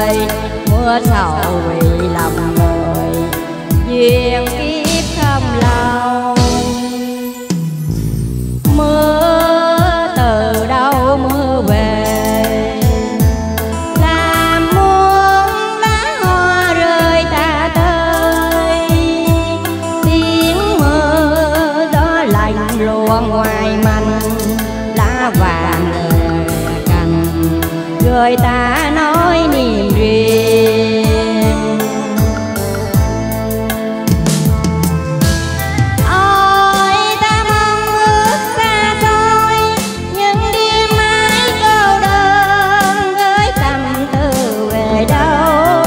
ơi, mưa sầu vì lòng người, duyên kiếp không lâu. Mưa từ đâu mưa về, làm muôn lá hoa rơi ta tới. Tiếng mưa gió lạnh lùa ngoài manh, lá vàng cành người ta nói niềm riêng. Ôi ta mong ước xa xôi, những đêm mãi cô đơn gửi tâm tư về đâu.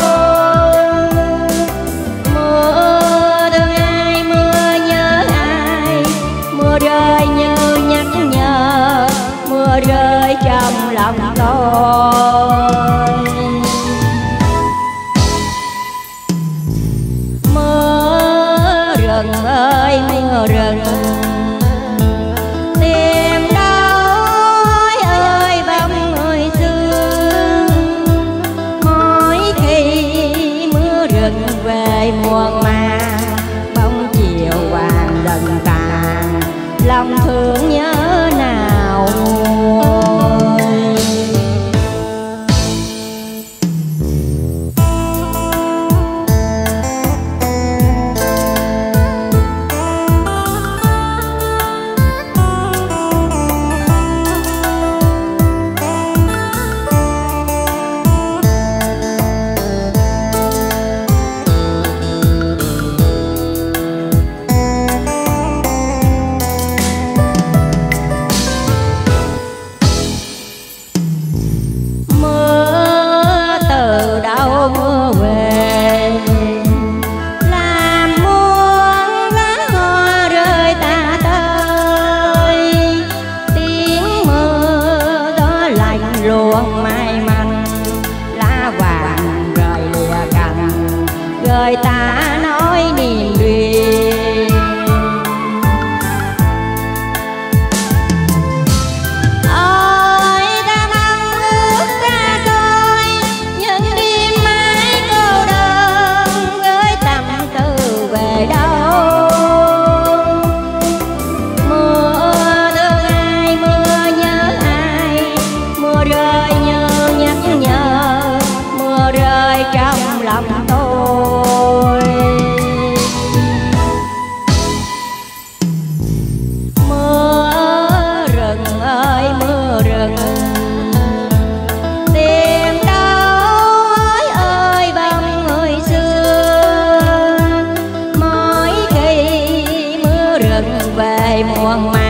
Mưa thương ai, mưa nhớ ai, mưa rơi như nhắc nhở, mưa rơi trong lòng tôi. Mưa rừng ơi mưa rừng, tìm đâu ơi bóng người xưa. Mỗi khi mưa rừng về muôn màng, bóng chiều vàng dần tàn, lòng thương nhớ nào nguôi. Mưa về làm muôn lá hoa rơi ta tới. Tiếng mưa gió lạnh luồn mai manh, lá vàng rơi lìa cành người ta nói niềm riêng. Trong lòng tôi mưa rừng ơi mưa rừng, tìm đâu ơi bóng người xưa. Mỗi khi mưa rừng về muôn